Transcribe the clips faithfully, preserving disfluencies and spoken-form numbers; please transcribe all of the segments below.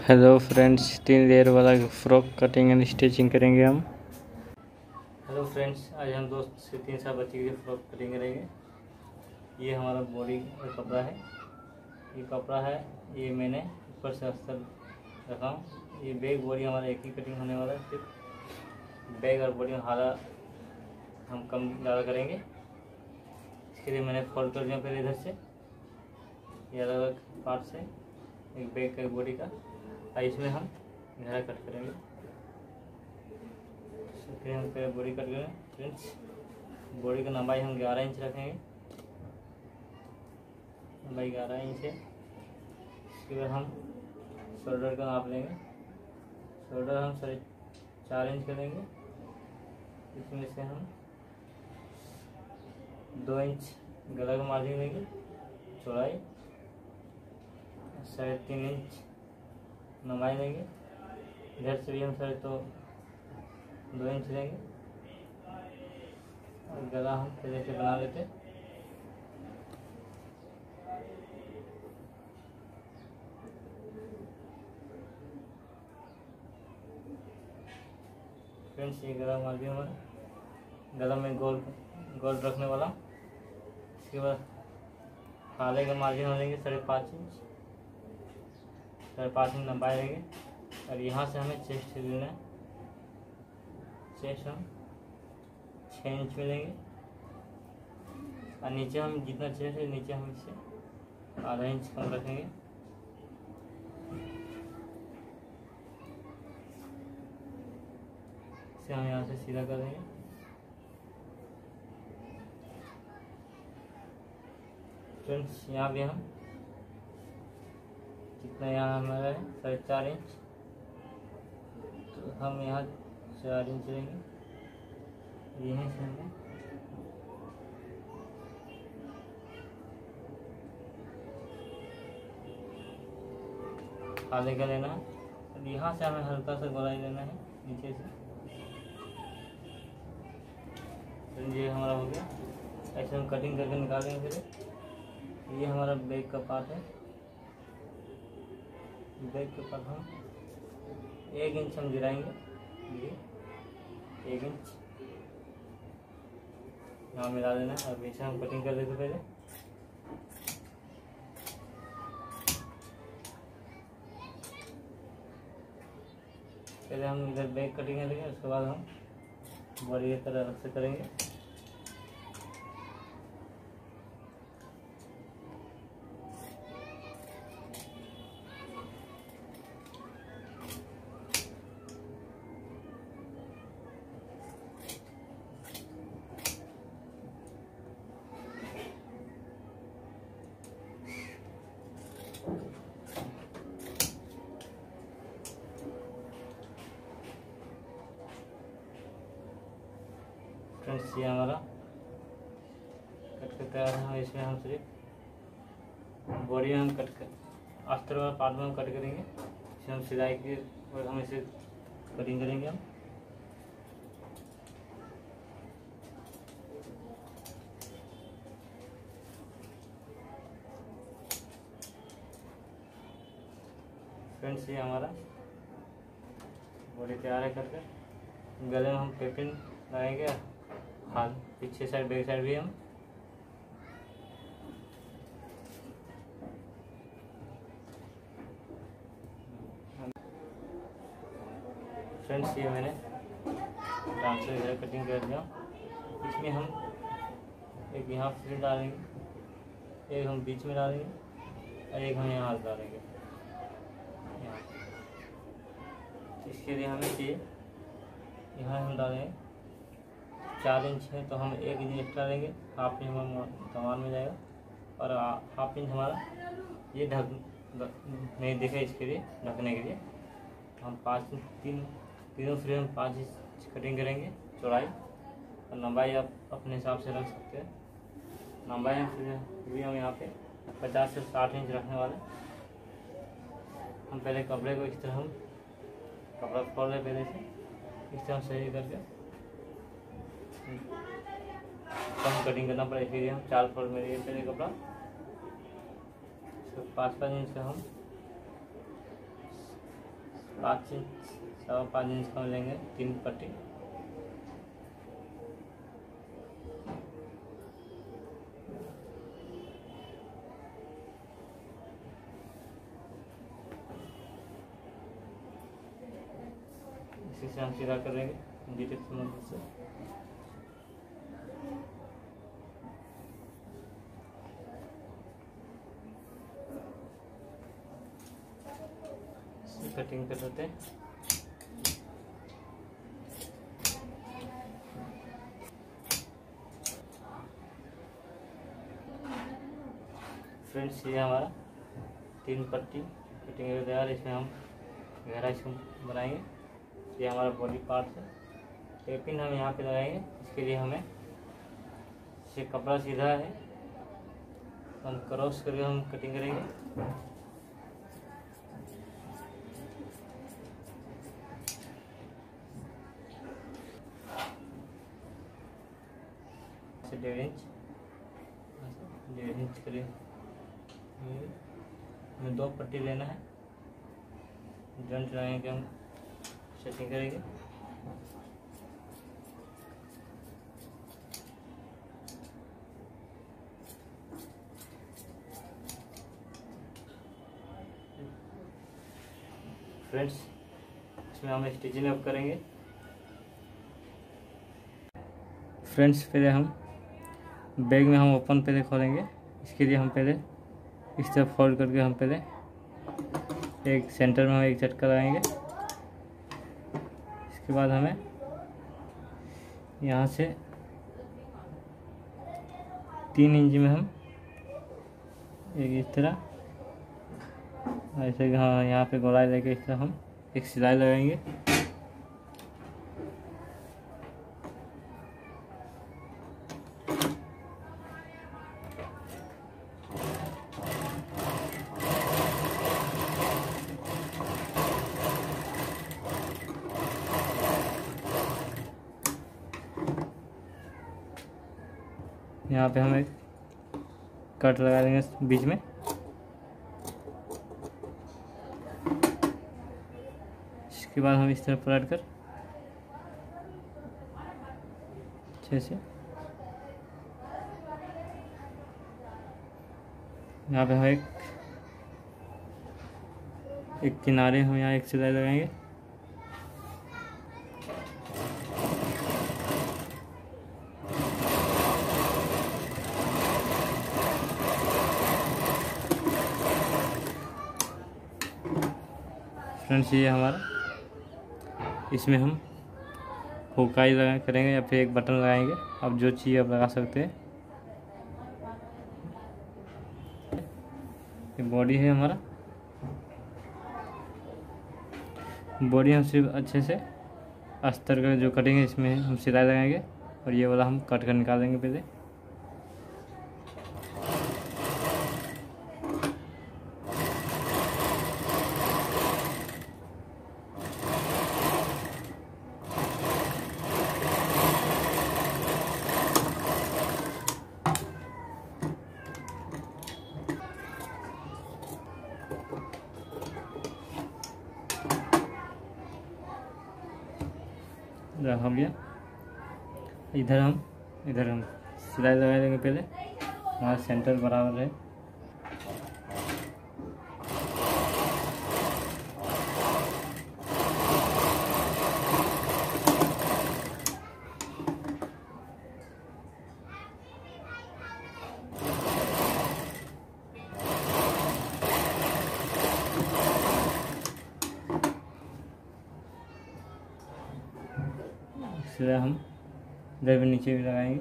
Hello friends, तीन layer वाला frock cutting and stitching करेंगे हम। हेलो फ्रेंड्स, आज हम दो से तीन साल बच्चे की फ्रॉक कटिंग करेंगे। ये हमारा बॉडी का कपड़ा है, ये कपड़ा है, ये मैंने ऊपर से अस्तर रखा हूँ। ये बैग बॉडी हमारा एक ही कटिंग होने वाला है, सिर्फ बैग और बॉडी हारा हम कम ज़्यादा करेंगे। इसके लिए मैंने फोल्ड कर दिया पहले इधर से, ये अलग अलग पार्ट से एक बैग का एक बॉडी का, और इसमें हम गहरा कट करेंगे। फिर हम पहले बॉडी कट करेंगे फ्रेंड्स। बॉडी का लंबाई हम ग्यारह इंच रखेंगे, लंबाई ग्यारह इंच है। इसके बाद हम शोल्डर का नाप लेंगे। शोल्डर हम साढ़े चार इंच करेंगे। इसमें से हम दो इंच गला का मार्जिन लेंगे, चौड़ाई साढ़े तीन इंच लंबाई लेंगे। इधर से भी हम साढ़े तो दो इंच लेंगे और गला हम पहले से बना लेते हैं। फ्रेंड्स, ये गला मार्जिन हमारा, गला में गोल गोल रखने वाला। इसके बाद खाले का मार्जिन हो लेंगे साढ़े पाँच इंच, साढ़े पाँच इंच लंबाई लेंगे। और यहाँ से हमें चेस्ट लेना है, चेस्ट हम छः इंच में लेंगे। और नीचे हम जितना चेस्ट है, नीचे हम इससे आधा इंच कम रखेंगे। इसे हम यहाँ से सीधा कर देंगे। फ्रेंड्स, यहाँ भी हम जितना यहाँ हमारा है साढ़े चार इंच, तो हम यहाँ चार इंच लेंगे। यहीं से हमें आधे का लेना है और यहाँ से हमें हल्का सा गोलाई लेना है नीचे से। तो ये हमारा हो गया। ऐसे हम कटिंग करके निकालेंगे। फिर ये हमारा बैक का पार्ट है। बैक के पार्ट हम एक इंच हम गिराएंगे, ये एक इंच यहाँ मिला देना है। और पीछे हम कटिंग कर देते पहले। पहले हम इधर बैक कटिंग करेंगे, उसके बाद हम बॉडी की तरह अलग से करेंगे। फ्रेंड्स, ये हमारा कट कर तैयार है। इसमें हम सिर्फ बॉडी में हम कट कर अस्तर वाला पार्ट में हम कट करेंगे। इसे हम सिलाई की और हम इसे कटिंग करेंगे हम। फ्रेंड्स, ये हमारा बॉडी तैयार है कर कर। गले में हम पेपिन लगाएंगे, हाथ पीछे साइड बैक साइड भी हम। फ्रेंड्स, ये मैंने डांसर इधर कटिंग कर दिया। इसमें हम एक यहाँ फ्रिल डालेंगे, एक हम बीच में डालेंगे और एक हम यहाँ हाथ डालेंगे। यहाँ इसके लिए हमें चाहिए, यहाँ हम डालेंगे चार इंच है तो हम एक इंच एक्स्ट्रा लेंगे। हाफ इंच हमारा कमान में जाएगा और हाफ इंच हमारा ये ढक नहीं दिखे, इसके लिए ढकने के लिए हम पाँच इंच तीन तीनों फ्रेम हम पाँच इंच कटिंग करेंगे चौड़ाई। और लंबाई आप अपने हिसाब से रख सकते हैं। लंबाई हम फिर हम यहाँ पे पचास से साठ इंच रखने वाले। हम पहले कपड़े को इस तरह हम कपड़ा खोल रहे पहले से, इस तरह सही करके कम कटिंग करना पड़े। इसलिए हम चार फोल्ड में लिए पहले कपड़ा, पाँच पाँच इंच का हम पाँच इंच सवा पाँच इंच का हम लेंगे तीन पट्टी। इसी से हम सीधा करेंगे जी टेप की मदद से। कटिंग कर लेते हैं। फ्रेंड्स ये हमारा तीन पट्टी कटिंग हो तैयार। इसमें हम गहरा इसको बनाएंगे। ये हमारा बॉडी पार्ट है। टेपिंग हम यहाँ पे लगाएंगे। इसके लिए हमें ये कपड़ा सीधा है, हम क्रॉस करके हम कटिंग करेंगे। डेढ़ इंच डेढ़ इंच करीब हमें दो पट्टी लेना है। जॉइंट लगाएंगे, हम सेटिंग करेंगे। फ्रेंड्स इसमें हम स्टिचिंग अप करेंगे। फ्रेंड्स पहले हम बैग में हम ओपन पहले खोलेंगे। इसके लिए हम पहले इस तरह फोल्ड करके हम पहले एक सेंटर में हम एक झटका लगाएंगे। इसके बाद हमें यहाँ से तीन इंच में हम एक इस तरह ऐसे हाँ यहाँ पे गोलाई लेके इस तरह हम एक सिलाई लगाएंगे। यहाँ पे हम एक कट लगा देंगे बीच में। इसके बाद हम इस तरह पलट कर अच्छे से यहाँ पे हम एक एक किनारे हम यहाँ एक सिलाई लगाएंगे। फ्रेंड्स ये हमारा इसमें हम हुकाई लगा करेंगे या फिर एक बटन लगाएंगे। आप जो चाहिए आप लगा सकते हैं। ये बॉडी है हमारा। बॉडी हम सिर्फ अच्छे से अस्तर का जो कटेंगे इसमें हम सिलाई लगाएंगे और ये वाला हम कट कर निकालेंगे पहले। हो गया। इधर हम इधर हम सिलाई लगा देंगे पहले, हमारा सेंटर बराबर है। सिलाई हम इधर भी नीचे भी लगाएंगे।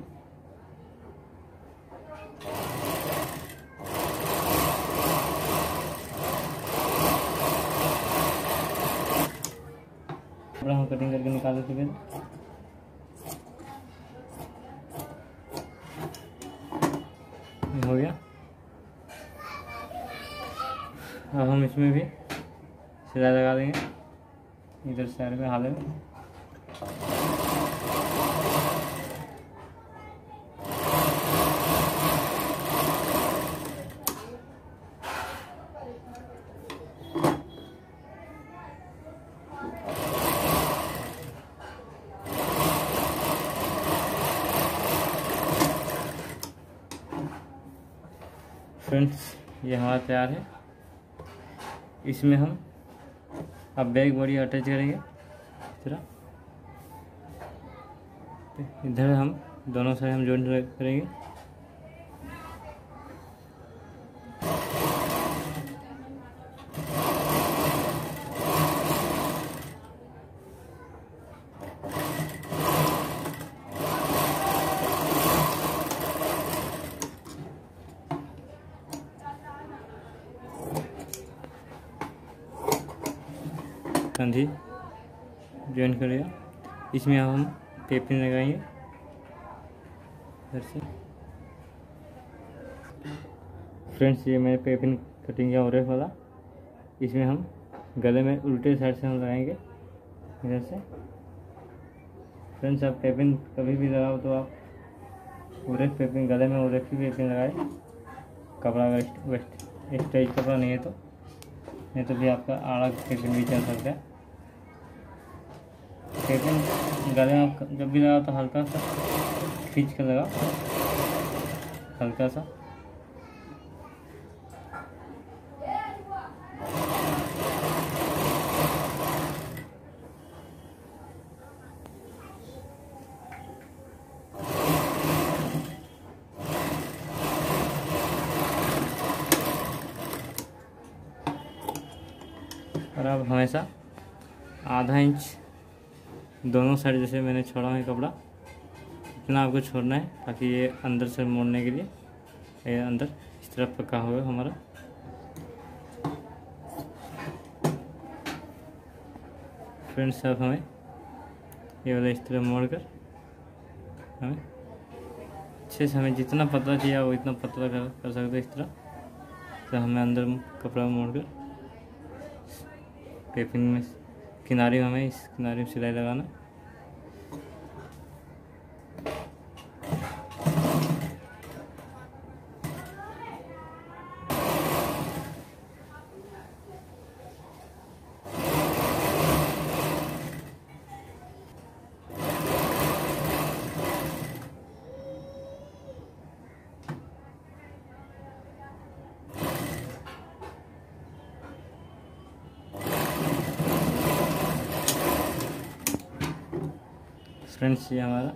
कपड़ा हम कटिंग करके निकाल लेते हैं। हो गया। अब हम इसमें भी सिलाई लगा देंगे इधर साइड में हाले में। फ्रेंड्स ये हमारा तैयार है। इसमें हम अब बैक बॉडी अटैच करेंगे इस तरह। इधर हम दोनों साइड हम जॉइंट करेंगे। कंधी जॉइंट करेगा। इसमें अब हम पेपिंग लगाएंगे इधर से। फ्रेंड्स ये मैंने पेपिंग कटिंग किया ऑरेफ वाला। इसमें हम गले में उल्टे साइड से हम लगाएंगे इधर से। फ्रेंड्स आप पेपिंग कभी भी लगाओ तो आप ऑरेफ पेपिंग गले में ऑरेफ की पेपिंग लगाए। कपड़ा वेस्ट वेस्ट स्टेज कपड़ा नहीं है तो नहीं तो भी आपका आड़ा पेपिंग भी चल सकता है। पेपिंग गले में आप जब भी लगाओ तो हल्का सा खींच कर लगाओ, हल्का सा। और अब हमेशा आधा इंच दोनों साइड जैसे मैंने छोड़ा है कपड़ा इतना आपको छोड़ना है ताकि ये अंदर से मोड़ने के लिए ये अंदर इस तरफ पका हुआ हमारा। फ्रेंड्स अब हमें ये वाला इस तरह मोड़ कर हमें अच्छे से हमें जितना पतला चाहिए वो इतना पतला कर, कर सकते हैं इस तरह। तो हमें अंदर कपड़ा मोड़ कर पेपिंग में किनारे में हमें इस किनारे में सिलाई लगाना। फ्रेंड्स ये हमारा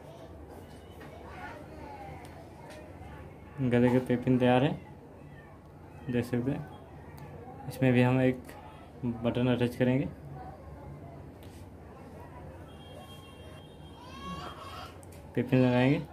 गले के पेपिंग तैयार है, देख सकते हैं। इसमें भी हम एक बटन अटैच करेंगे। पेपिंग लगाएंगे।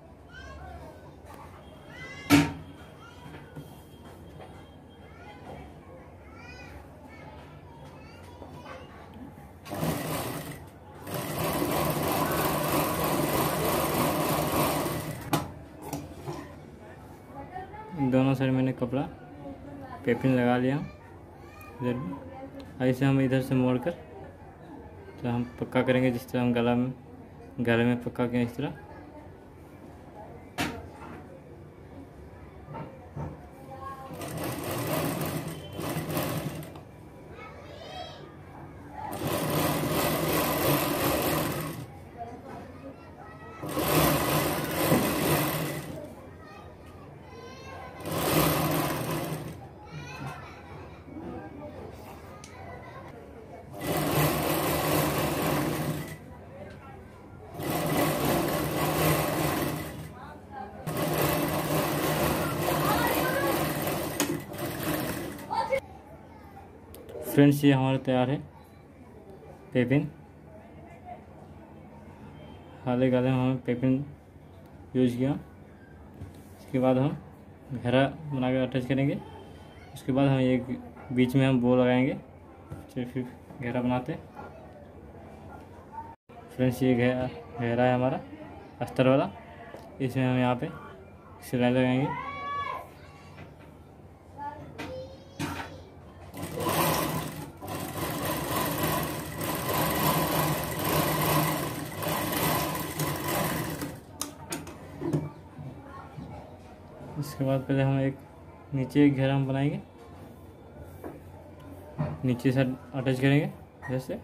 दोनों साइड मैंने कपड़ा पेपिंग लगा लिया इधर भी। ऐसे हम इधर से मोड़ कर तो हम पक्का करेंगे जिस तरह हम गला में गले में पक्का किए इस तरह। फ्रेंड्स ये हमारा तैयार है पेपिंग। हाले गले में हमें पेपिंग यूज किया। इसके बाद हम घेरा बना कर अटैच करेंगे। उसके बाद हम एक बीच में हम बो लगाएंगे, फिर घेरा बनाते। फ्रेंड्स ये घेरा घेरा है हमारा अस्तर वाला। इसमें हम यहाँ पे सिलाई लगाएंगे। इसके बाद पहले हम एक नीचे एक घेरा हम बनाएंगे, नीचे से अटैच करेंगे जैसे।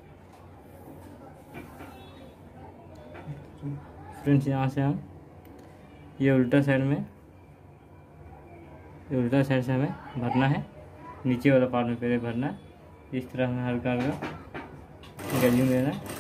फ्रेंड्स यहाँ से हम ये उल्टा साइड में उल्टा साइड से हमें भरना है, नीचे वाला पार्ट में पहले भरना है। इस तरह हमें हल्का हल्का गैजिंग देना है।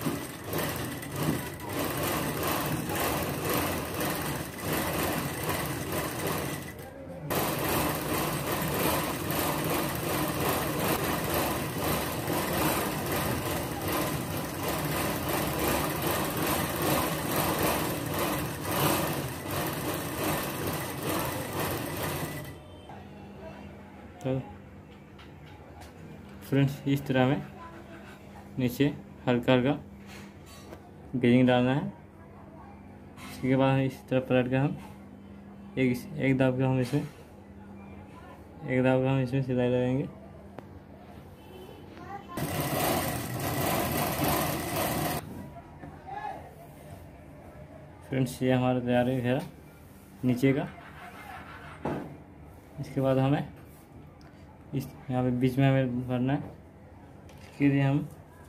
तो फ्रेंड्स इस तरह में नीचे हल्का हल्का गेजिंग डालना है। इसके बाद इस तरह पलट कर हम एक एक दाब का हम इसमें एक दाब का हम इसमें सिलाई लगाएंगे। फ्रेंड्स ये हमारा तैयार है घेरा नीचे का। इसके बाद हमें इस यहाँ पे बीच में हमें भरना है। इसके लिए हम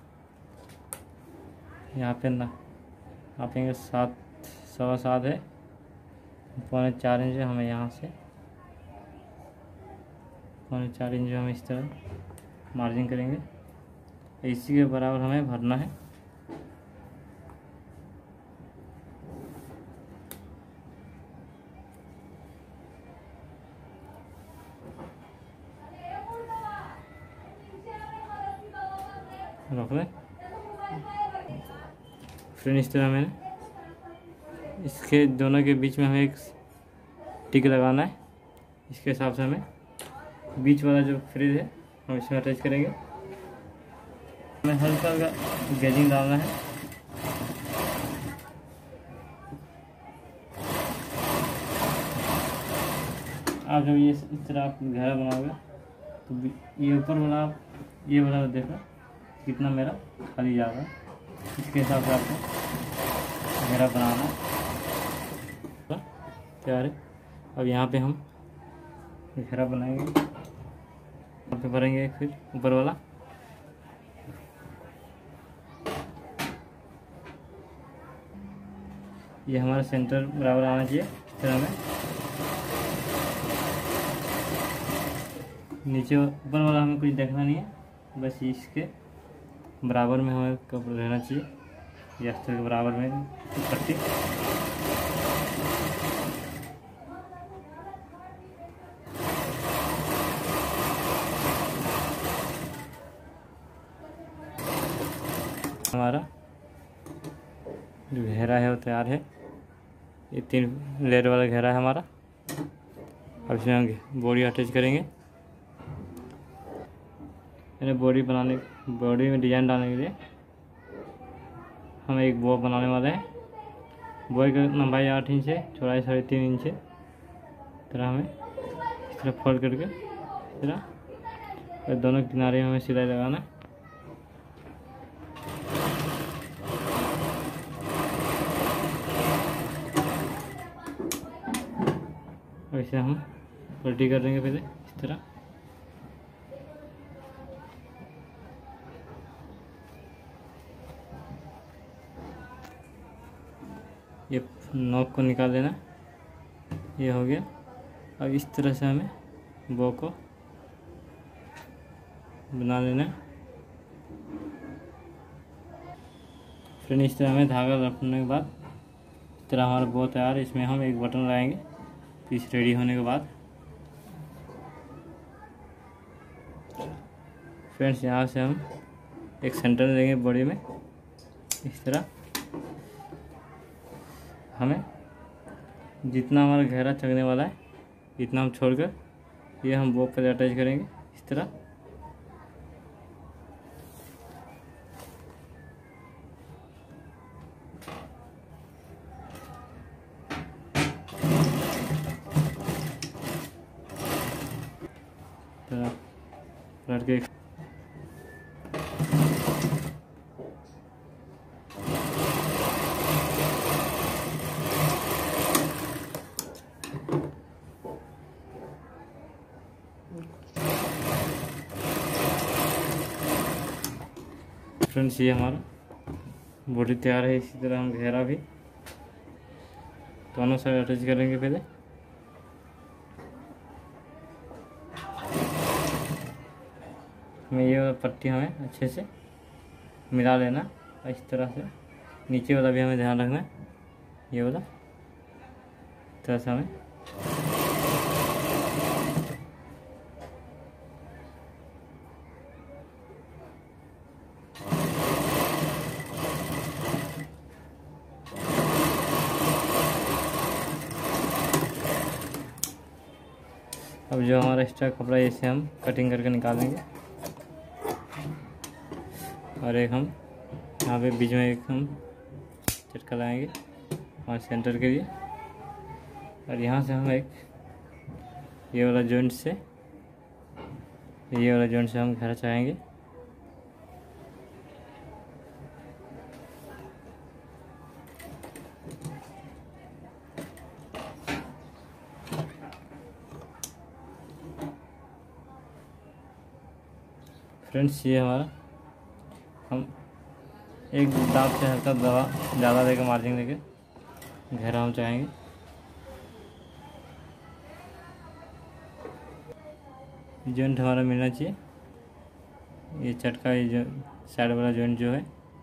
यहाँ पे ना नापेंगे सात सवा सात है, पौने चार इंच हमें यहाँ से पौने चार इंच हम इस तरह मार्जिन करेंगे। इसी के बराबर हमें भरना है। रख लें फ्रेंड। इस तरह मैंने इसके दोनों के बीच में हमें एक टिक लगाना है। इसके हिसाब से हमें बीच वाला जो फ्रिज है हम इसमें अटैच करेंगे। हमें हल्का हल्का गेजिंग डालना है। आप जब ये इस तरह आप घेरा बनाओगे तो ये ऊपर वाला ये वाला देखो कितना मेरा खाली जा रहा है। इसके हिसाब से आपको घेरा बनाना है। तैयार है। अब यहाँ पे हम घेरा बनाएंगे। यहाँ पे भरेंगे फिर ऊपर वाला। ये हमारा सेंटर बराबर आना चाहिए। इस तरह में नीचे ऊपर वाला हमें कुछ देखना नहीं है, बस इसके बराबर में हमें कपड़ा रहना चाहिए। अस्तर के बराबर में पट्टी। हमारा जो घेरा है वो तैयार है। ये तीन लेयर वाला घेरा है हमारा। अब इसमें हम बॉडी अटैच करेंगे। बॉडी बनाने बॉडी में डिजाइन डालने के लिए हम एक बॉ बनाने वाले हैं। बॉय की लंबाई आठ इंच है, चौड़ाई साढ़े तीन इंच है। तरह हमें इस तरह फोल्ड करके इस तरह और दोनों किनारे में हमें सिलाई लगाना है। और इसे हम पलटी कर देंगे पहले इस तरह। ये नॉक को निकाल देना। ये हो गया। अब इस तरह से हमें बो को बना लेना। फिर इस तरह हमें धागा रखने के बाद इस तरह हमारा बो तैयार है। इसमें हम एक बटन लगाएंगे पीस रेडी होने के बाद। फ्रेंड्स यहाँ से हम एक सेंटर देंगे बॉडी में। इस तरह हमें जितना हमारा घेरा चढ़ने वाला है इतना हम छोड़कर ये हम बो पर अटैच करेंगे इस तरह। लड़के फ्रेंड्स ये हमारा बॉडी तैयार है। इसी तरह हम घेरा भी दोनों साइड अटैच करेंगे पहले। में ये वाला पट्टी हमें अच्छे से मिला लेना इस तरह से। नीचे वाला भी हमें ध्यान रखना है, ये वाला इस तरह से हमें अब जो हमारा एक्स्ट्रा कपड़ा है इसे हम कटिंग करके निकालेंगे और एक हम यहाँ पे बीच में एक हम चटका लगाएंगे और सेंटर के लिए, और यहाँ से हम एक ये वाला जॉइंट से ये वाला जॉइंट से हम घेरा चाहेंगे। फ्रेंड्स ये हमारा हम एक दांत से हल्का दवा ज़्यादा देकर मार्जिन देकर घेरा हम चाहेंगे। जॉइंट हमारा मिलना चाहिए, ये चटका ये जो साइड वाला जॉइंट जो है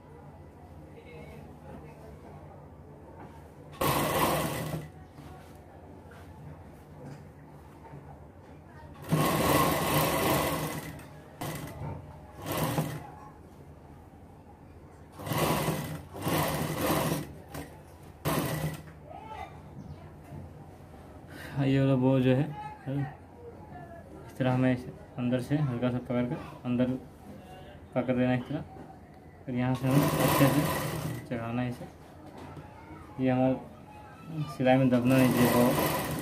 ये वाला वो जो है इस तरह हमें अंदर से हल्का सा पकड़ कर अंदर पकड़ देना इस तरह, फिर यहाँ से हमें अच्छे से चढ़ाना है इसे। ये हमारा सिलाई में दबना नहीं चाहिए वो।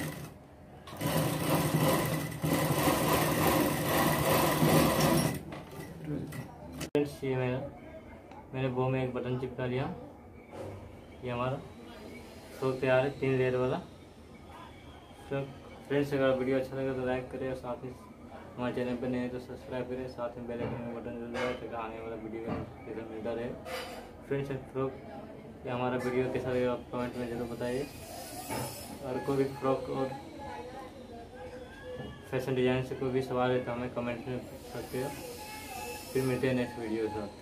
फ्रेंड्स ये मेरा मैंने वो में एक बटन चिपका लिया, ये हमारा फ्रॉक तैयार है तीन लेयर वाला। तो फ्रेंड्स अगर वीडियो अच्छा लगे तो लाइक करें और साथ ही हमारे चैनल पर नए हैं तो सब्सक्राइब करें, साथ में बेल आइकन का बटन जरूर दबाएं ताकि आने वाला वीडियो का नोटिफिकेशन मिलता रहे। फ्रेंड्स फ्रॉक या हमारा वीडियो कैसा लगेगा आप कमेंट में जरूर बताइए, और कोई भी फ्रॉक और फैशन डिज़ाइन से कोई भी सवाल है तो हमें कमेंट में पूछ सकते हो। फिर मिलते हैं नेक्स्ट वीडियो के साथ।